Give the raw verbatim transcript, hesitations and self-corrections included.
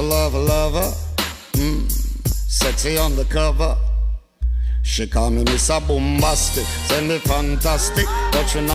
lover, lover. Mm, sexy on the cover. She call me Mister Bombastic, send me fantastic, but you know